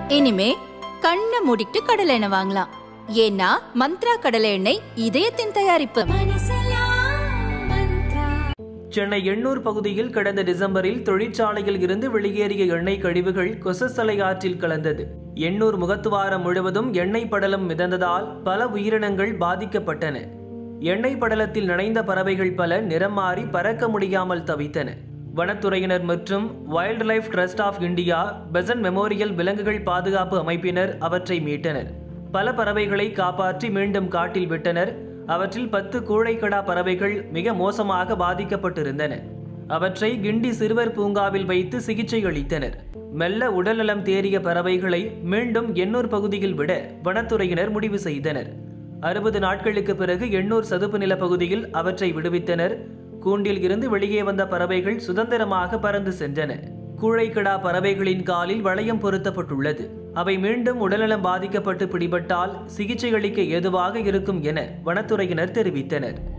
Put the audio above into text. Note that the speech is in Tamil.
இனிமே கண்ணை மூடிட்டு கடலை எண்ணெய் வாங்கலாம். ஏன்னா மந்த்ரா கடலை எண்ணெய் இதயத்தின் தயாரிப்பு. சென்னை எண்ணூர் பகுதியில் கடந்த டிசம்பரில் தொழிற்சாலையில் இருந்து வெளியேறிய எண்ணெய் கழிவுகள் கொசஸ்தலை ஆற்றில் கலந்தது. எண்ணூர் முகத்துவாரம் முழுவதும் எண்ணெய் படலம் மிதந்ததால் பல உயிரினங்கள் பாதிக்கப்பட்டன. எண்ணெய் படலத்தில் நனைந்த பறவைகள் பல நிறம் மாறி பறக்க முடியாமல் தவித்தன. வனத்துறையினர் மற்றும் wildlife trust of India, Besant memorial விலங்குகள் பாதுகாப்பு அமைப்பினர் அவற்றை மீட்டனர். பல பறவைகளை காப்பாற்றி மீண்டும் காட்டில் விட்டனர். அவற்றில் 10 கூழைக்கடா பறவைகள் மிக மோசமாக பாதிக்கப்பட்டிருந்தன. அவற்றை கிண்டி சிறுவர் பூங்காவில் வைத்து சிகிச்சை அளித்தனர். மெல்ல உடல்நலம் தேறிய பறவைகளை மீண்டும் எண்ணூர் பகுதியில் விட வனத்துறையினர் முடிவு செய்தனர். 60 நாட்களுக்கு பிறகு எண்ணூர் சதுப்பு நில பகுதியில் அவற்றை விடுவித்தனர். கூண்டில் இருந்து வெளியே வந்த பறவைகள் சுதந்திரமாக பறந்து சென்றன. கூழைக்கடா பறவைகளின் காலில் வளையம் பொருத்தப்பட்டுள்ளது. அவை மீண்டும் உடல்நலம் பாதிக்கப்பட்டு பிடிபட்டால் சிகிச்சை அளிக்க ஏதுவாக இருக்கும் என வனத்துறையினர் தெரிவித்தனர்.